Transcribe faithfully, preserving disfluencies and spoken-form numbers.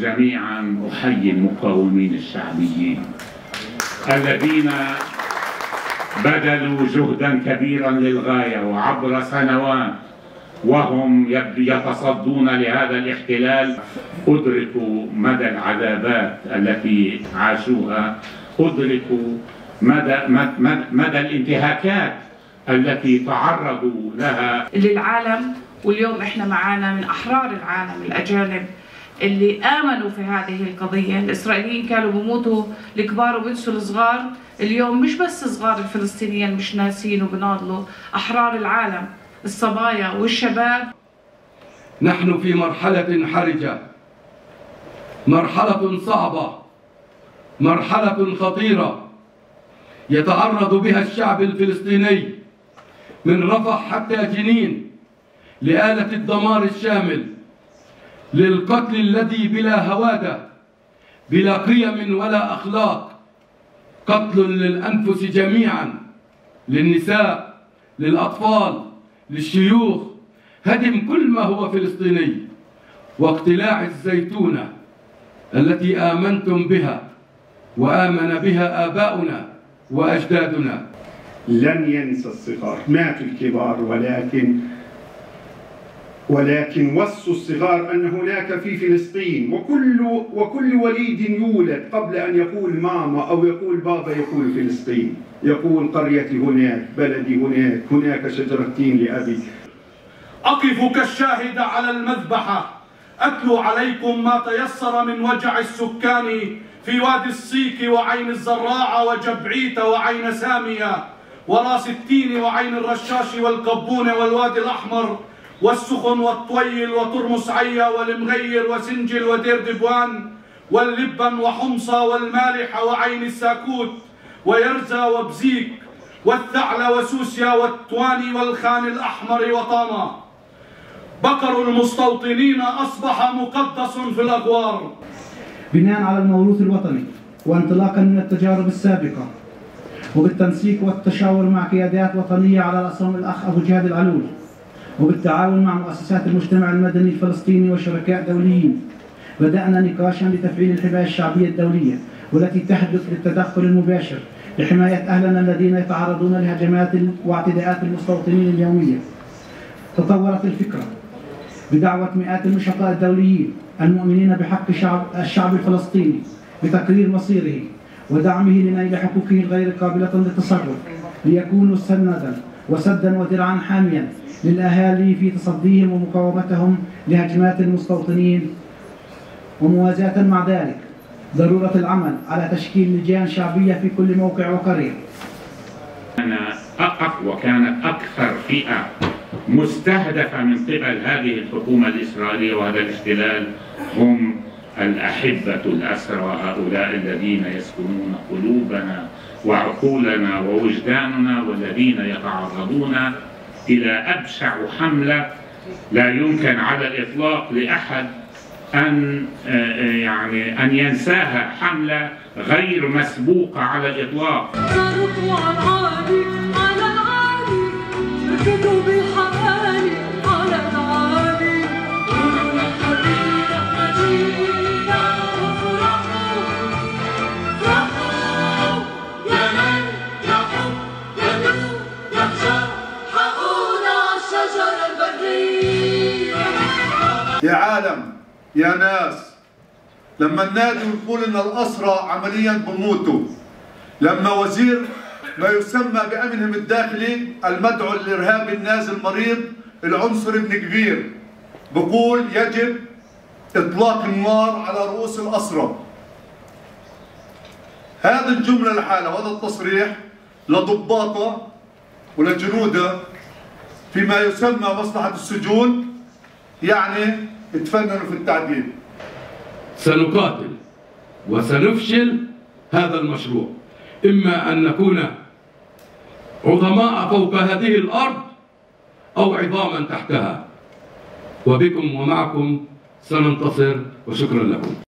جميعا أحيي المقاومين الشعبيين الذين بذلوا جهدا كبيرا للغاية وعبر سنوات وهم يتصدون لهذا الاحتلال. أدركوا مدى العذابات التي عاشوها، أدركوا مدى, مدى, مدى الانتهاكات التي تعرضوا لها للعالم. واليوم احنا معانا من أحرار العالم الأجانب اللي آمنوا في هذه القضية. الإسرائيليين كانوا بموتوا الكبار وبنسوا الصغار، اليوم مش بس صغار الفلسطينيين مش ناسين وبناضلوا، أحرار العالم الصبايا والشباب. نحن في مرحلة حرجة، مرحلة صعبة، مرحلة خطيرة يتعرض بها الشعب الفلسطيني من رفح حتى جنين لآلة الدمار الشامل، للقتل الذي بلا هوادة، بلا قيم ولا أخلاق، قتل للأنفس جميعا، للنساء، للأطفال، للشيوخ، هدم كل ما هو فلسطيني، واقتلاع الزيتونة التي آمنتم بها وآمن بها آباؤنا وأجدادنا. لن ينسى الصغار، ماتوا الكبار، ولكن ولكن وصوا الصغار أن هناك في فلسطين، وكل وكل وليد يولد قبل أن يقول ماما أو يقول بابا يقول فلسطين، يقول قريتي هناك، بلدي هناك، هناك شجرة تين لأبي. أقف كالشاهد على المذبحة أتلو عليكم ما تيسر من وجع السكان في وادي الصيك وعين الزراعة وجبعيت وعين سامية وراس التين وعين الرشاش والقبون والوادي الأحمر والسخن والطويل وترمس عيا والمغير وسنجل ودير دبوان واللبن وحمصة والمالحة وعين الساكوت ويرزا وبزيك والثعلى وسوسيا والتواني والخان الأحمر وطاما. بقر المستوطنين أصبح مقدس في الأغوار. بناء على الموروث الوطني وانطلاقا من التجارب السابقة وبالتنسيق والتشاور مع قيادات وطنية على رأسهم الأخ أبو جهاد العلول، وبالتعاون مع مؤسسات المجتمع المدني الفلسطيني وشركاء دوليين، بدأنا نقاشا لتفعيل الحماية الشعبية الدولية والتي تهدف للتدخل المباشر لحماية أهلنا الذين يتعرضون لهجمات واعتداءات المستوطنين اليومية. تطورت الفكرة بدعوة مئات النشطاء الدوليين المؤمنين بحق شعب الشعب الفلسطيني بتقرير مصيره ودعمه لنيل حقوقه الغير قابلة للتصرف، ليكونوا سندا وسدا ودرعا حاميا للأهالي في تصديهم ومقاومتهم لهجمات المستوطنين. وموازاة مع ذلك ضرورة العمل على تشكيل لجان شعبية في كل موقع وقرية. وكانت أكثر فئة مستهدفة من قبل هذه الحكومة الإسرائيلية وهذا الاحتلال هم الأحبة الأسرى، هؤلاء الذين يسكنون قلوبنا وعقولنا ووجداننا، والذين يتعرضون إلى أبشع حملة لا يمكن على الإطلاق لأحد أن يعني أن ينساها، حملة غير مسبوقة على الإطلاق. يا عالم، يا ناس، لما النادي يقول ان الاسرى عمليا بموتوا، لما وزير ما يسمى بامنهم الداخلي المدعو للارهاب النازي المريض العنصر ابن كبير بقول يجب اطلاق النار على رؤوس الاسرى، هذه الجمله لحالها وهذا التصريح لضباطه ولجنوده فيما يسمى مصلحه السجون يعني اتفننوا في التعديل. سنقاتل وسنفشل هذا المشروع، إما أن نكون عظماء فوق هذه الأرض أو عظاما تحتها، وبكم ومعكم سننتصر، وشكرا لكم.